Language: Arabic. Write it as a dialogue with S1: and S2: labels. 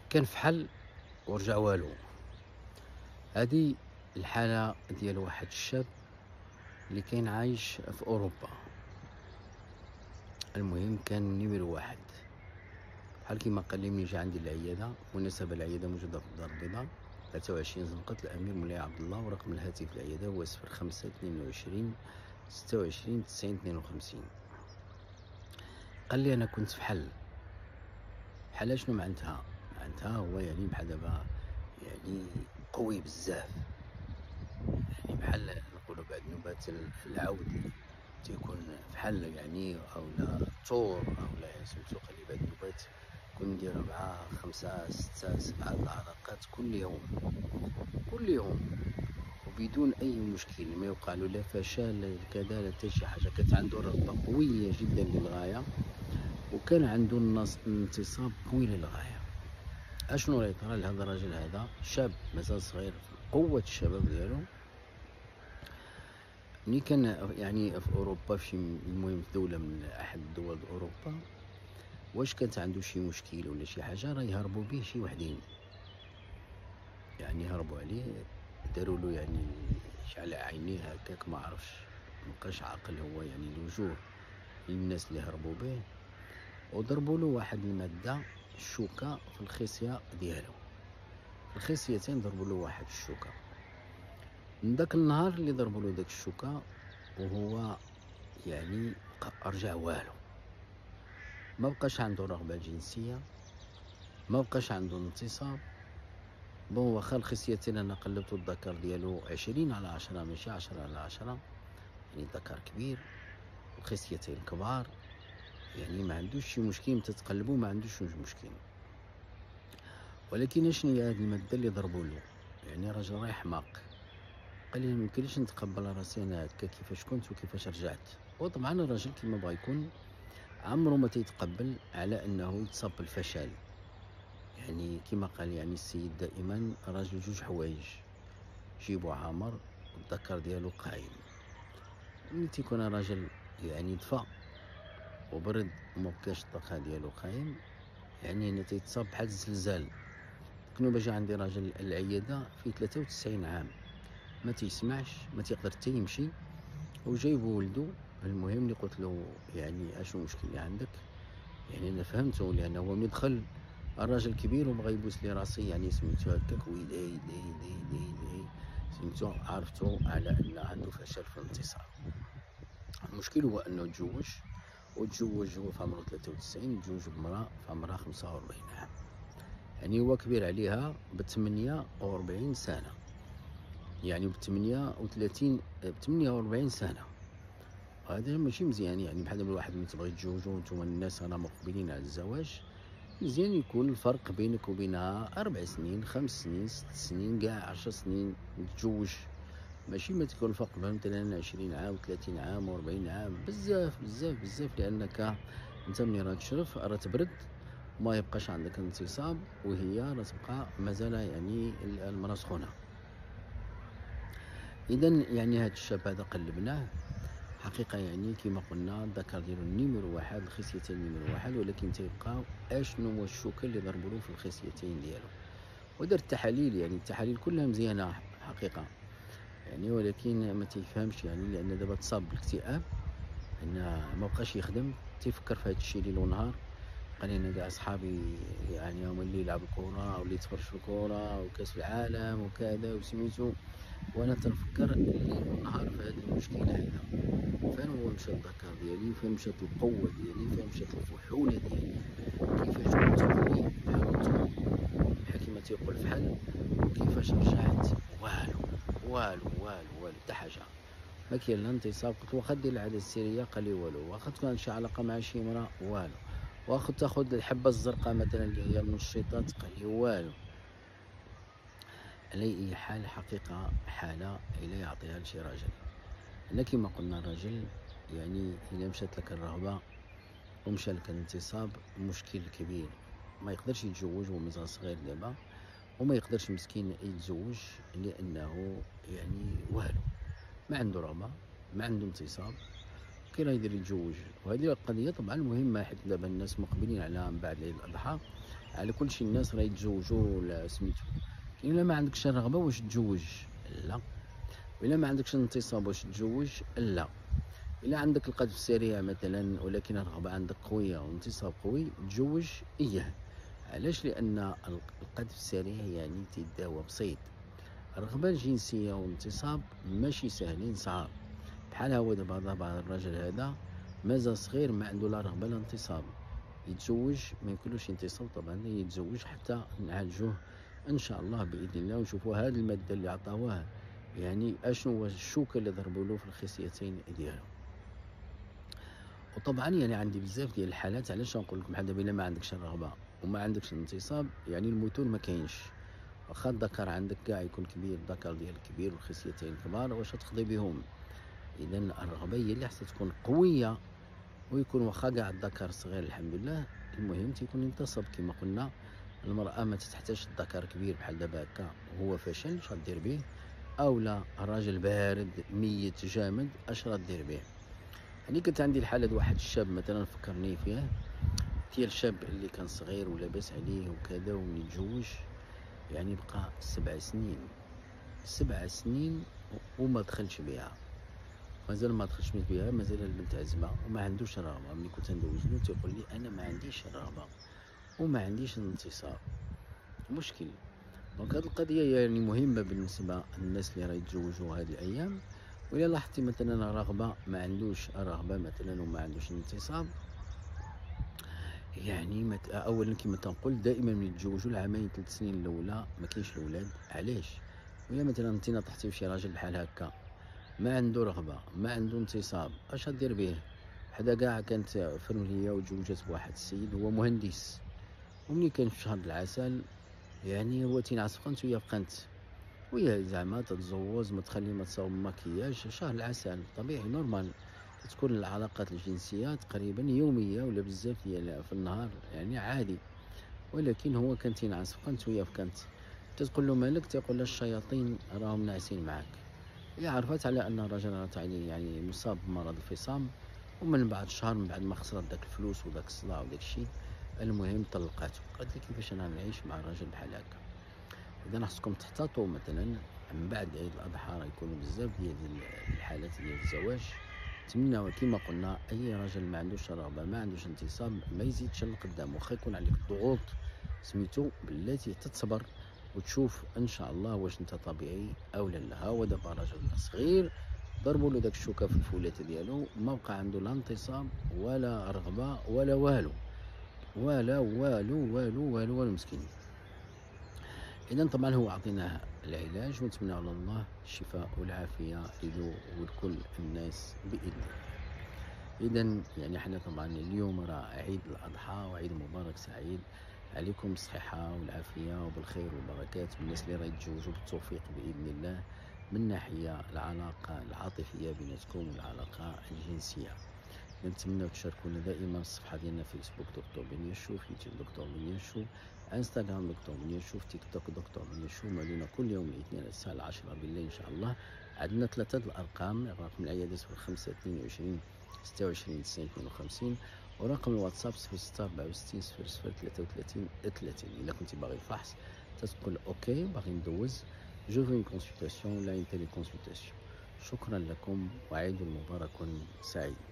S1: كان فحل ورجع والو. هذه الحالة ديال واحد الشاب اللي كان عايش في أوروبا. المهم كان نمرو واحد، بحال كيما قال لي ملي جا عندي العيادة. بالمناسبة العيادة موجودة في الدار البيضاء 23 زنقة الأمير مولاي عبد الله، ورقم الهاتف العيادة هو 0522 26 90 52. قال لي أنا كنت فحل شنو معناتها هو يعني بحال دابا يعني قوي بزاف، يعني بحال نقولوا بعد نوبات العود تيكون فحل يعني اولا طور اولا سميتو. قال لي بعد النوبات كون ندير 4 5 6 7 العرقات كل يوم وبدون اي مشكل، ما يوقع له لا فشل لا كذا لا حتى شي حاجه. كانت عنده رغبه قويه جدا للغايه، وكان عنده انتصاب قوي للغايه. اشنو اللي طرا لهذا الرجل؟ هذا شاب مازال صغير في قوه الشباب ديالو، ملي كان يعني في اوروبا في المهم في دوله من احد الدول اوروبا، واش كانت عنده شي مشكل ولا شي حاجه راه يهربوا به شي وحدين، يعني هربوا عليه داروا له يعني على عينيه هكاك ما عرفش مبقاش عاقل هو يعني الوجوه للناس اللي هربوا به، وضربوا له واحد الماده الشوكه في الخصيه ديالو، في الخصيتين ضربوا له واحد الشوكه. من داك النهار اللي ضربوا له داك الشوكه وهو يعني رجع والو، ما بقاش عنده رغبه جنسيه، ما بقاش عنده انتصاب. بون واخا الخصيتين انا قلبتو الذكر ديالو 20/10 ماشي 10/10، يعني الذكر كبير الخصيتين كبار، يعني ما عندوش شي مشكل متى تقلبو ما عندوش مشكل. ولكن اشنو هي هاد الماده اللي ضربوا له؟ يعني راجل راهي حماق. قال لي ميمكنليش نتقبل راسي انا هكا كيفاش كنت وكيفاش رجعت. وطبعا الراجل كيما بغا يكون عمرو ما تيتقبل على انه يتصاب بالفشل. يعني كما قال يعني السيد دائما راجل جوج حوايج، جيبو عامر والذكر ديالو قايم. ملي تيكون راجل يعني دفا وبرد ومبقاش الطاقه ديالو قايم، يعني هنا تيتصاب بحال الزلزال. كنوبه جا عندي راجل العياده فيه 93 عام، ما تيسمعش ما تيقدر حتى يمشي، وجايبو ولدو. المهم اللي قلت له يعني اشنو المشكل اللي عندك؟ يعني انا فهمته لان هو ملي دخل الراجل كبير وبغى يبوس لي راسي يعني سميتو هكاك ويلي سميتو عرفتو على ان عنده فشل في الانتصاب. المشكل هو انه تزوج هو في عمره 93، تزوج بمراه في عمرها 45 عام، يعني هو كبير عليها ب 48 سنه، يعني ب 48 سنه. هذا ماشي مزيان، يعني بحال الواحد ملي تبغي تزوجو نتوما الناس رانا مقبلين على الزواج، مزيان يكون الفرق بينك وبينها 4 سنين 5 سنين 6 سنين كاع 10 سنين تتزوج، ماشي ما تكون الفرق مثلا 20 عام 30 عام و40 عام. بزاف لانك انت ملي راه تشرف راه تبرد وما يبقاش عندك انتصاب، وهي راه تبقى مازال يعني المراه سخونه. اذا يعني هذا الشاب هذا قلبناه حقيقه، يعني كما قلنا الذكر ديالو نيميرو واحد، الخصيتين نيميرو واحد، ولكن تيبقى اشنو هو الشوكه اللي ضربوا له في الخصيتين ديالو. ودار التحاليل، يعني التحاليل كلها مزيانه حقيقه يعني، ولكن ما تيفهمش يعني لان دابا تصاب بالاكتئاب، ان ما بقاش يخدم، تيفكر في هذا الشيء ليل ونهار. قال لي كاع اصحابي يعني هما اللي يلعب الكره واللي يتفرج في الكره وكاس العالم وكذا وسميتو، وانا تنفكر ليل ونهار في هذا المشكل هذا. فين هو مشى الذكر ديالي؟ فين مشات القوه ديالي؟ فين مشات الفحوله ديالي؟ كيفاش كنت قوي بحال كيما تيقول فحل، وكيفاش رجعت والو حتى حاجه. ما كاين لا انتصاب. قلت واخا دير العاده السريه؟ قال لي والو. واخا تكون شي علاقه مع شي امراه؟ والو. واخا تاخذ الحبه الزرقاء مثلا اللي هي المنشطات؟ قال لي والو. على اي حال حقيقه حاله الا يعطيها لشي راجل. انا كما قلنا الراجل يعني الا مشات لك الرغبه ومشى لك الانتصاب مشكل كبير، ما يقدرش يتزوج ومازال صغير دابا، وما يقدرش مسكين يتزوج لانه يعني والو، ما عنده رغبه ما عنده انتصاب، كي راه يقدر يتزوج. وهذه القضيه طبعا مهمه، حيت دابا الناس مقبلين على من بعد عيد الاضحى، على كل شيء الناس راه يتزوجوا ولا سميتو. الا ما عندكش الرغبه واش تتزوج؟ لا. الا ما عندكش الانتصاب واش تتزوج؟ لا. الا عندك القذف السريع مثلا ولكن الرغبه عندك قويه وانتصاب قوي تزوج اياه. علاش؟ لان القذف السريع يعني تيداوى بسيط. الرغبه الجنسيه والانتصاب ماشي ساهلين، صعاب. بحال هو دابا الراجل هذا مازال صغير ما عنده لا رغبه لا انتصاب، يتزوج ما يمكنلوش انتصاب طبعا، يتزوج حتى نعالجوه ان شاء الله باذن الله ونشوفوا هذه الماده اللي عطاوها يعني اشنو هو الشوكه اللي ضربوا له في الخصيتين ديالو. وطبعا يعني عندي بزاف ديال الحالات، علاش نقول لكم بحال دابا الا ما عندكش الرغبه وما عندكش الانتصاب يعني المثول ما كاينش. واخا الذكر عندك كاع يكون كبير، الذكر ديالك كبير والخصيتين كبار، واش تقضي بهم؟ اذا الرغبه هي اللي خصها تكون قويه، ويكون واخا كاع الذكر صغير الحمد لله، المهم تيكون انتصب. كما قلنا المراه ما تحتاجش الذكر كبير بحال دابا هكا وهو فشل، اش غدير به؟ اولا الراجل بارد ميت جامد، اش غدير به؟ يعني كنت عندي الحاله د واحد الشاب مثلا فكرني فيه، ديال الشاب اللي كان صغير ولاباس عليه وكذا، وملي تزوج يعني بقى 7 سنين، 7 سنين وما دخلش بها، مازال ما دخلش بها، مازال البنت عزمه وما عندوش رغبه. ملي كنت ندوز له تيقول لي انا ما عنديش الرغبه وما عنديش الانتصاب. مشكل. دونك هاد القضيه يعني مهمه بالنسبه للناس اللي راه يتزوجوا هاد الايام. وإلا لاحظتي مثلا رغبه ما عندوش الرغبه مثلا وما عندوش الانتصاب، يعني اولا كما تنقول دائما ملي يتزوجوا العامين 3 سنين الاولى ما كاينش الاولاد. علاش؟ ولا مثلا انت نطحتي فشي راجل بحال هكا ما عنده رغبه ما عنده انتصاب، اش غدير به؟ حدا كاع كانت فرمليه وتزوجت بواحد السيد هو مهندس، وملي كان في شهر العسل يعني هو تينعس بقنت وهي بقنت، وهي زعما تتزوج ما تخلي ما تصاوب مكياج. شهر العسل طبيعي نورمال تكون العلاقات الجنسيه تقريبا يوميه ولا بزاف ديال في النهار يعني عادي، ولكن هو كان تينعس بقنت وهي بقنت. تتقول له مالك؟ تيقول لها الشياطين راهم ناعسين معاك. هي عرفت على ان الرجل يعني مصاب بمرض الفصام، ومن بعد شهر من بعد ما خسرت داك الفلوس وداك الصداع وداك الشيء المهم طلقاتو. قالت لي كيفاش انا نعيش مع راجل بحال هكا؟ اذا خصكم تحتاطوا مثلا من بعد عيد الاضحى راه يكونوا بزاف ديال الحالات ديال الزواج. نتمنى كما قلنا اي راجل ما عندوش رغبه ما عندوش انتصاب ما يزيدش لقدام، واخا يكون عليك الضغوط سميتو بلاتي تتصبر وتشوف ان شاء الله واش انت طبيعي او لا. هو دابا راجل صغير ضربوا له داك الشوكه في الفولات ديالو، ما بقى عنده لا انتصاب ولا رغبه ولا والو ولا والو والو والو والو مسكين. اذا طبعا هو عطيناه العلاج ونتمنى على الله الشفاء والعافيه له ولكل الناس باذن الله. اذا يعني حنا طبعا اليوم راه عيد الاضحى وعيد مبارك سعيد عليكم، بالصحه والعافيه وبالخير والبركات، والناس اللي راه يتزوجوا بالتوفيق باذن الله من ناحيه العلاقه العاطفيه بيناتكم والعلاقه الجنسيه. نتمنى تشاركونا دائما الصفحه ديالنا فيسبوك دكتور بن يشوف، يوتيوب دكتور بن يشوف، انستغرام دكتور بن يشوف، تيك توك دكتور بن يشوف. موعدنا كل يوم الاثنين الساعه 10 بالليل ان شاء الله. عندنا 3 الارقام، رقم العياده 05 22 26 90 52، ورقم الواتساب 06 64 00 33 30. الا كنتي باغي الفحص تتقول اوكي باغي ندوز جو في كونسلطاسيون ولا انتري كونسلطاسيون. شكرا لكم وعيد مبارك سعيد.